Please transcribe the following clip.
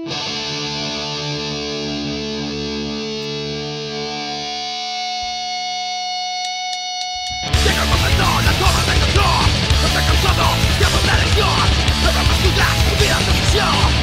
Llega el momento, la torre te encontró. No te he cansado, tiempo de elección. No te más dudas, tu vida es tu misión.